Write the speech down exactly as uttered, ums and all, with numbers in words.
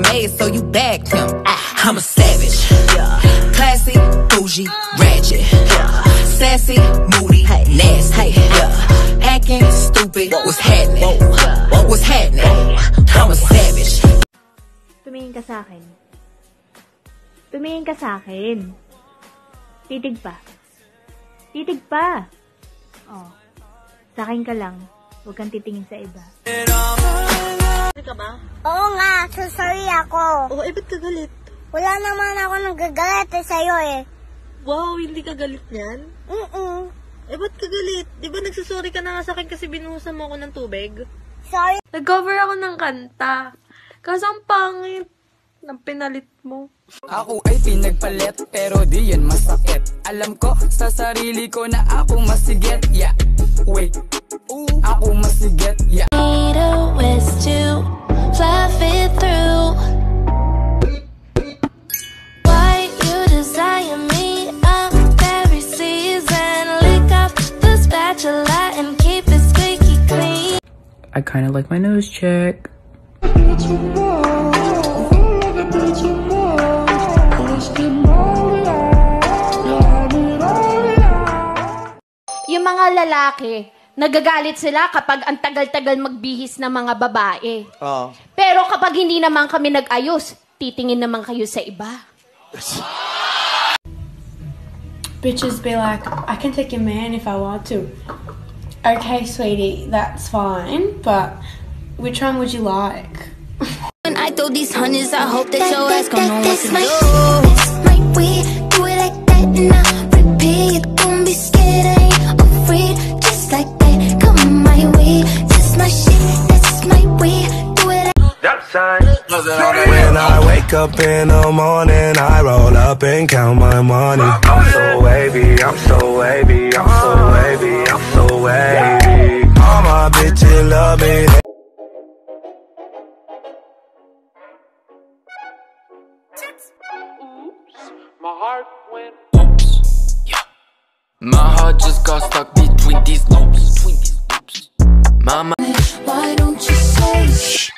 made, so you bagged him. I'm a savage, classy, bougie, ratchet, sassy, moody, nasty, acting stupid. What's happening? What's happening? I'm a savage. Tumingin ka sa akin. Tumingin ka sa akin. Titig pa. Titig pa. Oh. Sa akin ka lang. Huwag kang titingin sa iba. Sorry ka ba? Oo nga, so sorry ako. Oo, eh, ba't ka galit? Wala naman ako nagagalit eh sa'yo eh. Wow, hindi ka galit niyan? Mm-mm. Eh, ba't ka galit? Di ba nagsasorry ka na nga sa akin kasi binuhusan mo ako ng tubig? Sorry. Nag-cover ako ng kanta. Kaso ang pangit ng pinalit mo. Ako ay pinagpalit pero di yan masakit. Alam ko sa sarili ko na ako masigit. Yeah, wait, ooh, ako masigit. Yeah. Need a ways to fluff it through. Why you desire me? I'm very seasoned. Lick up the spatula and keep it squeaky clean. I kind of like my nose check. Yung mga lalaki, nagagalit sila kapag ang tagal-tagal magbihis ng mga babae. Oh. Pero kapag hindi naman kami nag-ayos, titingin naman kayo sa iba. Bitches be like, I can take your man if I want to. Okay, sweetie, that's fine, but which one would you like? When I throw these hundreds, I hope that your ass gon' know what to do. That's my way, do it like that and I repeat. Don't be scared, I ain't afraid. Just like that, come my way. That's my shit, that's my way, do it like that. When I wake up in the morning, I roll up and count my money. I'm so wavy, I'm so wavy, I'm so wavy, I'm so wavy. All my bitches love me. My heart went oops, yeah. My heart just got stuck between these loops, between these loops. Mama, why don't you say shh?